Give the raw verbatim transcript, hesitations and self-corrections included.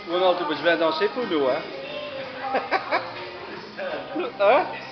Ronald, tu as besoin de danser pour nous, hein? Hein?